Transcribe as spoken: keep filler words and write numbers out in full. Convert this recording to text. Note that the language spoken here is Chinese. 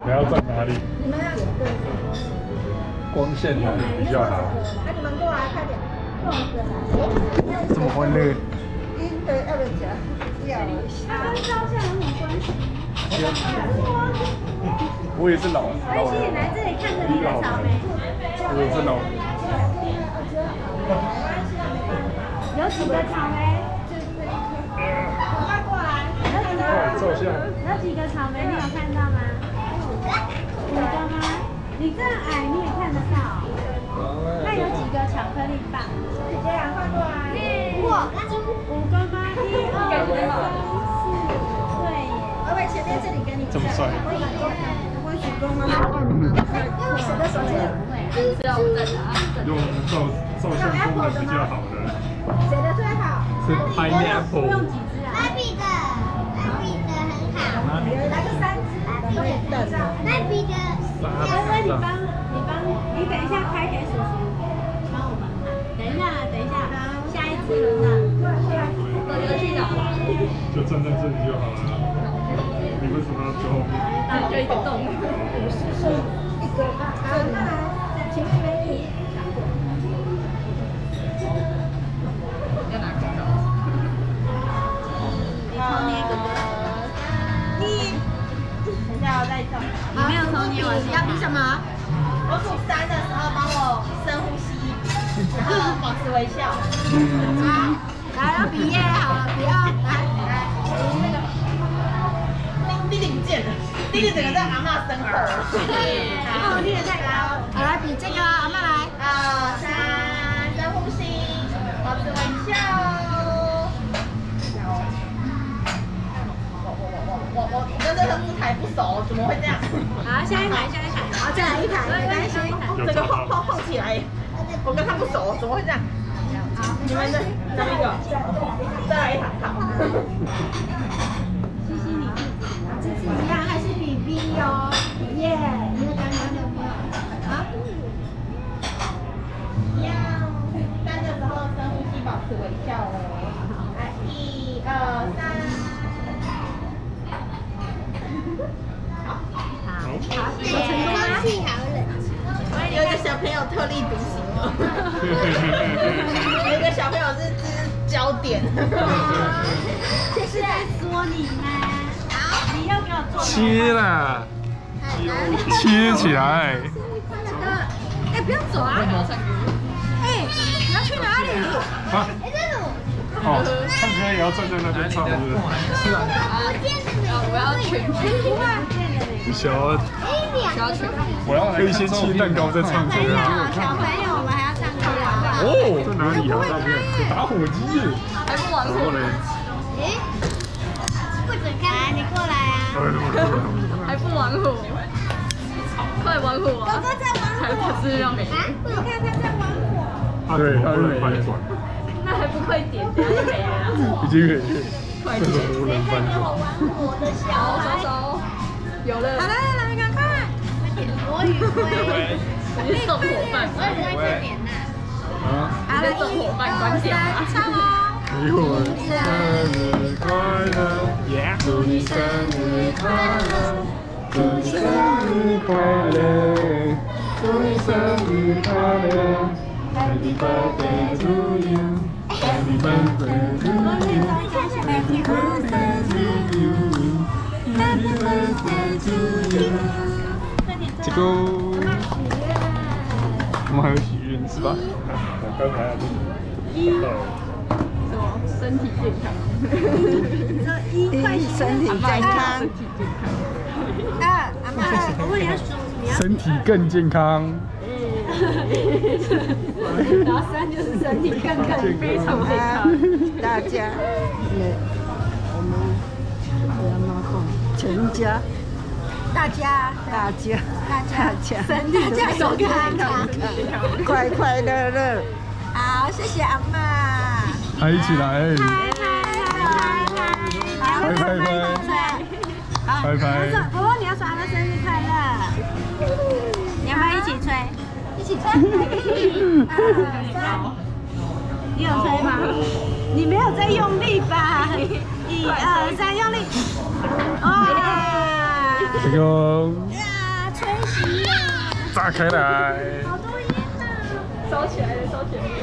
你要站哪里？ 你们要光线哪里比较好？ 那你们过来快点。 这么欢乐。 应对要不要讲？要。 它跟照相有什么关系？ 我也是老老而且来这里看着你的草莓。 我也是老。 有几个草莓？快过来！ 快照相。 有几个草莓？你有看到吗？五个吗？你这样矮你也看得到。那有几个巧克力棒？姐姐俩快过来！哇，五个吗？一二三四，对耶。 二位前面这里跟你这么帅。 我许光吗？用谁的手机？ 是要我在哪？ 用照照相功能比较好的。 谁的最好？ 是 pineapple。 用几只啊？ 芭比的，芭比的很好。 来个三只。芭比的， 微微，你帮，你帮，你等一下开给叔叔，帮我们看。等一下，等一下，下一次轮到哥哥去找了。 就站在这里就好了。你为什么要坐后面？ 那就一个洞。 一个，好，那来，前面美女。 要拿口罩。你偷捏哥哥。 一。等一下我再照。 你没有偷捏完。 要比什么？我数三的时候帮我深呼吸，然后保持微笑。好，来要比耶，好了，比哦，来来，那个。弟弟不见了，弟弟整个在阿嬷身后。好，弟弟太高。好，来比这个，阿嬷来。二三，深呼吸，保持微笑。我我我跟这个舞台不熟，怎么会这样？ 好，下一台，下一台。 好，再来一台，没关系。这个晃晃晃起来，我跟他不熟，怎么会这样？好，你们的哪一个？再来一台，好。 吸吸你自己。 一样还是比 B 哦，耶！你的刚刚有没有？啊？一样，三的时候深呼吸，保持微笑哦。来，一二三。好， 好， 好， 有成功吗？ 气好冷。 有一个小朋友特立独行了，有一个小朋友是是焦点。 这是在说你吗？好，你要给我做。 切啦！切起来！ 哎，不用走啊！哎，你要去哪里？ 啊！哦，唱歌也要站在那边唱，是不是？是啊。 我要全全不会。 小， 小全。 我要可以先切蛋糕再唱歌啊！ 小朋友，我们还要唱歌啊！ 哦，在哪里啊？上面有打火机耶！ 还不玩火嘞？ 诶，不准看。来，你过来啊！ 还不玩火？快玩火啊！ 哥哥在玩火。 还不是让美人？ 你看他在玩火。 啊，对，他是翻转。 那还不快点？等下就没人了。 已经可以。 快点！ 不能翻转。 我的小手手，有了。 好，来来来，赶快！ 魔芋龟。 你是送伙伴。 我也在这边呢。 啊！ 好了，送伙伴关键啊！ 唱哦！ 一会儿生日快乐，祝你生日快乐，祝你生日快乐，祝你生日快乐 ，Happy birthday to you，Happy birthday to you，Happy birthday to you，Happy birthday to you。这个，我们还有许愿是吧？刚才还是。 什么？身体健康。 一快身体健康。 身体健康。 二，阿妈，我问你要数，你要。 身体更健康。 然后三就是身体更更非常健康。 大家，我们我们全家，大家，大家，大家，身体都健康，快快乐乐。好，谢谢阿妈。 嗨起来！ 嗨嗨嗨！ 拍拍拍！拍拍！ 伯伯，你要说阿妈生日快乐，你要不要一起吹？一起吹。你有吹吗？你没有在用力吧？一二三，用力！哇！ 这个呀，吹熄呀！ 炸开来。 好多烟呐！ 收起来了，收起来了。